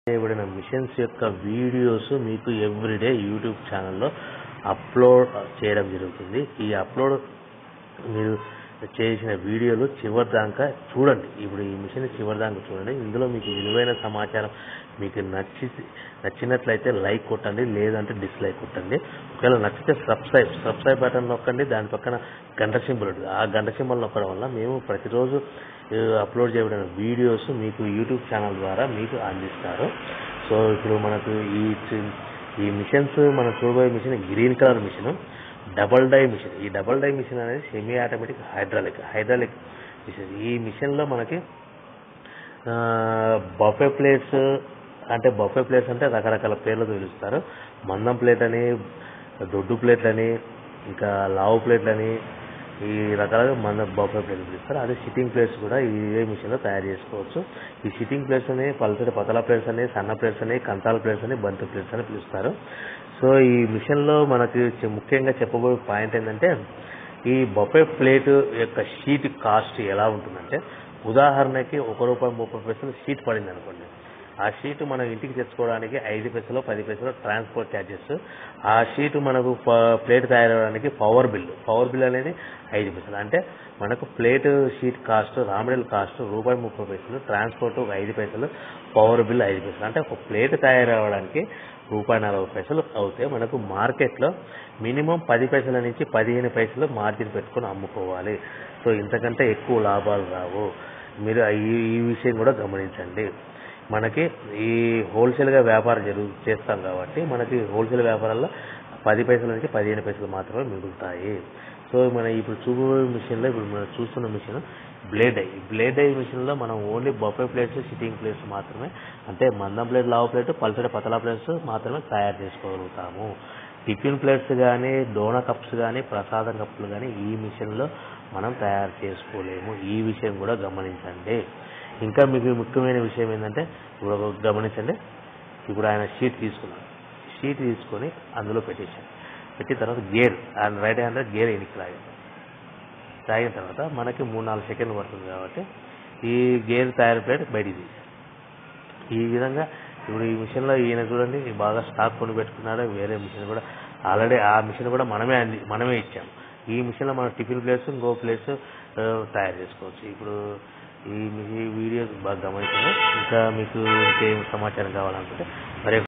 చేయబడిన మిషన్స్ యొక్క వీడియోస్ మీకు ఎవ్రీడే యూట్యూబ్ ఛానల్లో అప్లోడ్ చేయడం జరుగుతుంది. ఈ అప్లోడ్ మీరు చేసిన వీడియోలు చివరిదాకా చూడండి. ఇప్పుడు ఈ మిషన్ చివరిదాకా చూడండి. ఇందులో మీకు విలువైన సమాచారం మీకు నచ్చినట్లయితే లైక్ కొట్టండి, లేదంటే డిస్లైక్ కొట్టండి. ఒకవేళ నచ్చితే సబ్స్క్రైబ్ బటన్ నొక్కండి. దాని పక్కన గంట సింబల్ ఉంటుంది. ఆ గంట సింబల్ నొక్కడం వల్ల మేము ప్రతిరోజు అప్లోడ్ చేయబడిన వీడియోస్ మీకు యూట్యూబ్ ఛానల్ ద్వారా మీకు అందిస్తారు. సో ఇప్పుడు మనకు ఈ మిషన్స్ మనం చూడబోయే machine green colour machine, double die machine. ఈ డబల్ డై మిషన్ అనేది సెమీ ఆటోమేటిక్ హైడ్రాలిక్ మిషన్. ఈ మిషన్లో మనకి బఫే ప్లేట్స్ అంటే రకరకాల పేర్లతో పిలుస్తారు. మందం ప్లేట్ అని, దొడ్డు ప్లేట్లని, ఇంకా లావు ప్లేట్లని, ఈ రకాలుగా మన బఫే ప్లేట్లు పిలుస్తారు. అదే సిట్టింగ్ ప్లేట్స్ కూడా ఇదే మిషన్లో తయారు చేసుకోవచ్చు. ఈ సిట్టింగ్ ప్లేట్స్ అని పల్సటి పతలా ప్లేట్స్ అని, సన్న ప్లేట్స్ అని, కంతాల ప్లేట్స్ అని, బంతి ప్లేట్స్ అని పిలుస్తారు. సో ఈ మిషన్లో మనకి ముఖ్యంగా చెప్పబోయే పాయింట్ ఏంటంటే, ఈ బఫే ప్లేట్ యొక్క షీట్ కాస్ట్ ఎలా ఉంటుందంటే, ఉదాహరణకి ₹1.30 షీట్ పడింది అనుకోండి. ఆ షీట్ మనం ఇంటికి తెచ్చుకోవడానికి 5 పైసలు 10 పైసలు ట్రాన్స్పోర్ట్ ఛార్జెస్. ఆ షీట్ మనకు ప్లేట్ తయారవడానికి పవర్ బిల్ అనేది 5 పైసలు. అంటే మనకు plate sheet cost, raw material cost ₹1.30, transport 5 పైసలు, పవర్ బిల్ 5 పైసలు. అంటే ఒక ప్లేట్ తయారవడానికి ₹1.40 అవుతే మనకు మార్కెట్లో మినిమం 10 పైసల నుంచి 15 పైసలు మార్జిన్ పెట్టుకొని అమ్ముకోవాలి. సో ఇంతకంటే ఎక్కువ లాభాలు రావు. మీరు ఈ విషయం కూడా గమనించండి. మనకి ఈ హోల్సేల్గా వ్యాపారం చేస్తాం కాబట్టి మనకి హోల్సేల్ వ్యాపారాల్లో 10 పైసల నుంచి 15 పైసలు మాత్రమే మిగులుతాయి. సో మన ఇప్పుడు చూడబోయే మిషన్లో ఇప్పుడు మనం చూస్తున్న మిషన్ బ్లేడ్ డై మిషన్లో మనం only buffet plates, sitting plates మాత్రమే, అంటే మందం ప్లేట్, లావు ప్లేట్, పల్సటి పతలా ప్లేట్స్ మాత్రమే తయారు చేసుకోగలుగుతాము. టిఫిన్ ప్లేట్స్ కానీ, డోనా కప్స్ కానీ, ప్రసాదం కప్పులు కానీ ఈ మిషన్లో మనం తయారు చేసుకోలేము. ఈ విషయం కూడా గమనించండి. ఇంకా మీకు ముఖ్యమైన విషయం ఏంటంటే, ఇప్పుడు గమనించండి. ఇప్పుడు ఆయన షీట్ తీసుకొని అందులో పెట్టిన తర్వాత గేర్ రైట్ హ్యాండ్ గేర్ ఎనికి తాగిన తర్వాత మనకి 3-4 సెకండ్లు పడుతుంది కాబట్టి ఈ గేర్ తయారు ప్లేట్ బయటికి తీసాం. ఈ విధంగా ఇప్పుడు ఈ మిషన్లో ఈయన చూడండి బాగా స్టాక్ కొని పెట్టుకున్నాడు. వేరే మిషన్ కూడా ఆల్రెడీ ఆ మిషన్ కూడా మనమే ఇచ్చాం. ఈ మిషన్లో మనం టిఫిన్ ప్లేట్స్, ఇంకో ప్లేట్స్ తయారు చేసుకోవచ్చు. ఇప్పుడు ఈ వీడియో బాగా గమనించండి. ఇంకా మీకు ఇంకేం సమాచారం కావాలనుకుంటే మరి